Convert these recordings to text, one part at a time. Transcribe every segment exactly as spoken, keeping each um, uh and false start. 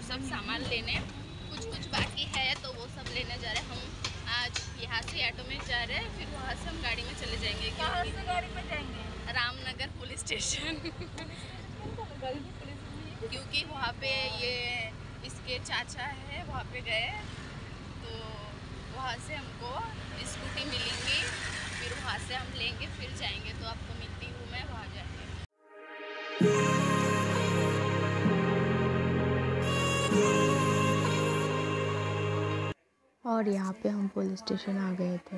सब सामान लेने, कुछ कुछ बाकी है तो वो सब लेने जा रहे हैं हम। आज यहाँ से ऑटो में जा रहे हैं, फिर वहाँ से हम गाड़ी में चले जाएंगे। कहाँ से गाड़ी में जाएंगे? Ramnagar police station. क्योंकि वहाँ पे ये इसके चाचा है, वहाँ पे गए तो वहाँ से हमको स्कूटी मिलेंगी, फिर वहाँ से हम लेंगे, फिर जाएंगे। तो आपको मिलती हूँ मैं वहाँ जाके। और यहाँ पे हम पुलिस स्टेशन आ गए थे।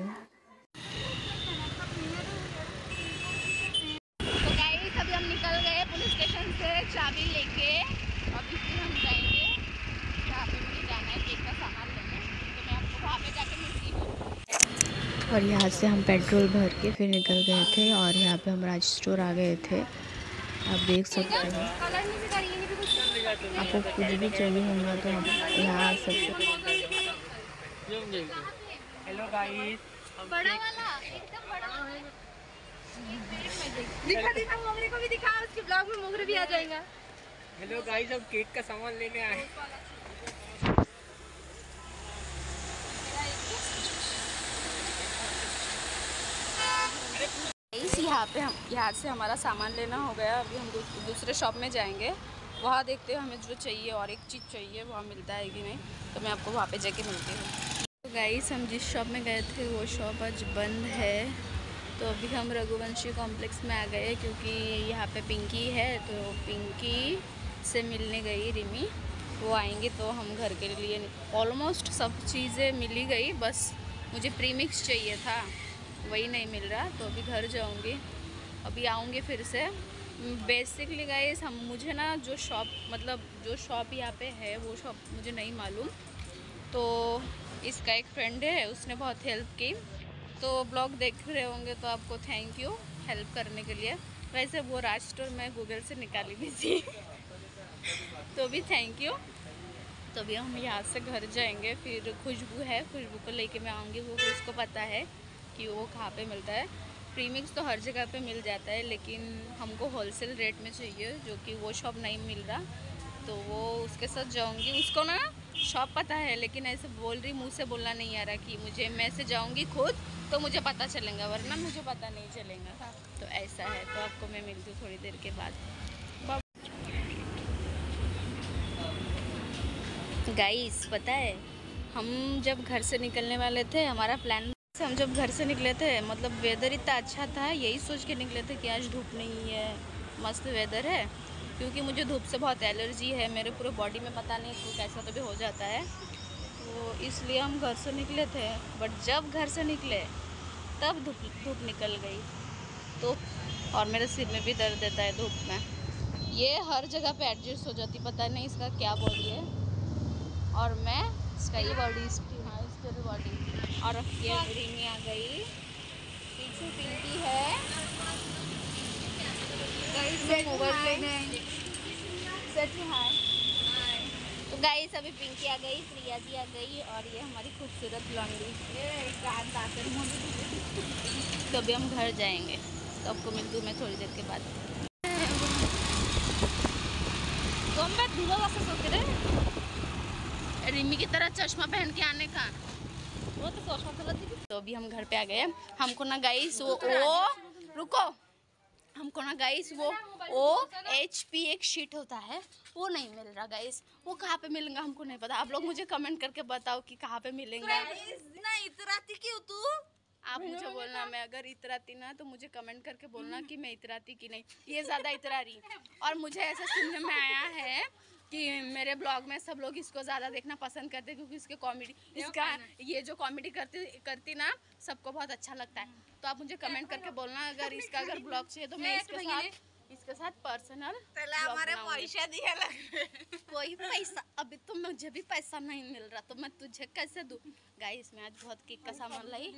तो गाइस अभी हम निकल गए पुलिस स्टेशन से चाबी लेके। अभी फिर हम जाएंगे जहाँ पे मुझे जाना है केक का सामान लेने। तो मैं आपको वहाँ पे जाके मिलती हूँ। और यहाँ से हम पेट्रोल भर के फिर निकल गए थे और यहाँ पे हम राज स्टोर आ गए थे। आप देख सकते हो, आपको कुछ भी चाहिए होगा तो आप यहाँ आ सकते हो। हेलो गाइस, बड़ा वाला एकदम बड़ा वाला। दिखा दिखा मोगरे को भी दिखा, उसके ब्लॉग में मोगरे भी आ जाएगा। हेलो गाइस, अब केक का सामान लेने आए। यहाँ पे हम यहाँ से हमारा सामान लेना हो गया। अभी हम दूसरे शॉप में जाएंगे, वहाँ देखते हैं हमें जो चाहिए और एक चीज़ चाहिए वहाँ मिलता है कि नहीं। तो मैं आपको वहाँ पे जाके मिलती हूँ। तो गाइस हम जिस शॉप में गए थे वो शॉप आज बंद है। तो अभी हम रघुवंशी कॉम्प्लेक्स में आ गए क्योंकि यहाँ पे पिंकी है। तो पिंकी से मिलने गई रिमी, वो आएंगे तो हम घर के लिए ऑलमोस्ट सब चीज़ें मिल ही गई, बस मुझे प्रीमिक्स चाहिए था, वही नहीं मिल रहा। तो अभी घर जाऊंगी, अभी आऊँगी फिर से। बेसिकली गाइस हम मुझे ना जो शॉप मतलब जो शॉप यहाँ पे है वो शॉप मुझे नहीं मालूम। तो इसका एक फ्रेंड है, उसने बहुत हेल्प की। तो ब्लॉग देख रहे होंगे तो आपको थैंक यू हेल्प करने के लिए। वैसे वो राज स्टोर मैं गूगल से निकाली भी थी। तो भी थैंक यू। तो अभी हम यहाँ से घर जाएंगे। फिर खुशबू है, खुशबू को लेके मैं आऊँगी। वो उसको पता है कि वो कहाँ पे मिलता है। प्रीमिक्स तो हर जगह पे मिल जाता है, लेकिन हमको होलसेल रेट में चाहिए जो कि वो शॉप नहीं मिल रहा। तो वो उसके साथ जाऊंगी। उसको ना शॉप पता है, लेकिन ऐसे बोल रही, मुंह से बोलना नहीं आ रहा कि मुझे, मैं से जाऊंगी खुद तो मुझे पता चलेगा, वरना मुझे पता नहीं चलेगा। तो ऐसा है। तो आपको मैं मिलती हूँ थोड़ी देर के बाद। गाइस पता है हम जब घर से निकलने वाले थे, हमारा प्लान, हम जब घर से निकले थे मतलब वेदर इतना अच्छा था, यही सोच के निकले थे कि आज धूप नहीं है, मस्त वेदर है। क्योंकि मुझे धूप से बहुत एलर्जी है, मेरे पूरे बॉडी में पता नहीं तो कैसा तो भी हो जाता है। तो इसलिए हम घर से निकले थे। बट जब घर से निकले तब धूप धूप निकल गई। तो और मेरे सिर में भी दर्द देता है धूप में। ये हर जगह पे एडजस्ट हो जाती, पता नहीं इसका क्या बॉडी है। और मैं इसका ये बॉडी, इसकी हाँ इसकी भी बॉडी। और ये रिमी आ गई, पीछे पिंकी है। तो गाइस अभी पिंकी आ गई, प्रिया जी आ गई और ये हमारी खूबसूरत लॉन्डी। तो अभी हम घर जाएंगे, तो आपको मिल दूँ मैं थोड़ी देर के बाद। तो मैं दूल्हा वापस सोच रहे रिमी की तरह चश्मा पहन के आने का, वो तो चश्मा गलत है। तो अभी हम घर पे आ गए। हमको ना गाइस वो ओ रुको हमको ना गाइस वो ओ एच पी एक शीट होता है, वो नहीं मिल रहा गाइस। वो कहाँ पे मिलेगा हमको नहीं पता। आप लोग मुझे कमेंट करके बताओ कि कहाँ पे मिलेंगे। ना इतराती क्यों तू? आप मुझे बोलना, मैं अगर इतराती ना तो मुझे कमेंट करके बोलना कि मैं इतराती कि नहीं। ये ज़्यादा इतरा रही। और मुझे ऐसा सुनने में आया है कि मेरे ब्लॉग में सब लोग इसको ज़्यादा देखना पसंद करते हैं क्योंकि इसके कॉमेडी, इसका ये जो कॉमेडी करती करती ना सबको बहुत अच्छा लगता है। तो आप मुझे कमेंट करके बोलना अगर इसका अगर ब्लॉग चाहिए तो मैं इसके साथ इसके साथ पर्सनल हमारे पैसा दिया लगे। कोई पैसा, अभी तो मुझे भी पैसा नहीं मिल रहा तो मैं तुझे कैसे दूँ। गाइस मैं आज बहुत केक का सामान लाई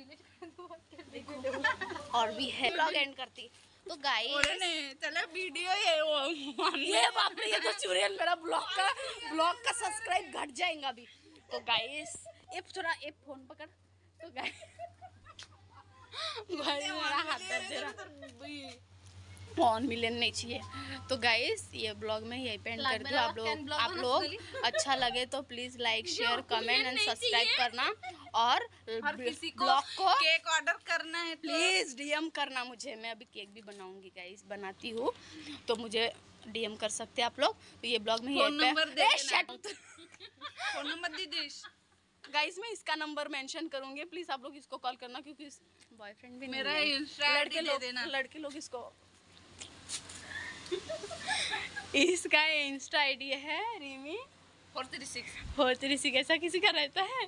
और भी है। ब्लॉग एंड करती तो गाइस चलो वीडियो ये वो ये बाप रे, ये तो चुड़ैल मेरा ब्लॉग का ब्लॉग का सब्सक्राइब घट जाएगा अभी। तो गाइस ये थोड़ा ये फोन पकड़। तो गाइस भाई मेरा हाथ दर्द दे रहा। वन मिलियन नहीं चाहिए। तो गाइस ये ब्लॉग में यही पेंड कर दूँ। आप लोग आप लोग अच्छा लगे तो please like share comment and subscribe करना और ब्लॉग को केक ऑर्डर करना है प्लीज़ डीएम करना मुझे। मैं अभी केक भी बनाऊंगी गाइस, बनाती हूँ तो मुझे डीएम कर सकते हैं आप लोग। तो ये ब्लॉग में फोन नंबर दे यही फोन नंबर दे दे गाइस मैं इसका नंबर मेंशन करूंगी, प्लीज आप लोग इसको कॉल करना क्योंकि बॉयफ्रेंड भी नहीं मेरा है। इंस्टा लड़के लोग देना। लड़के लोग इसको इसका इंस्टा आईडी है Rimi four three six four three six ऐसा किसी का रहता है?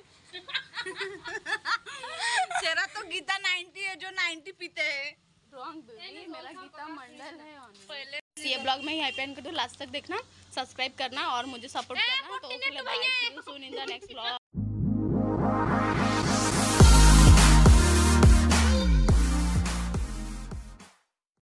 तेरा तो गीता नाइन्टी है जो नाइन्टी पीते हैं। रॉन्ग बेबी, मेरा गीता मंडल है। पहले ये ब्लॉग में यहीं पे एंड कर दो, लास्ट तक देखना, सब्सक्राइब करना और मुझे सपोर्ट करना। तो okay bye, see you soon in the next blog.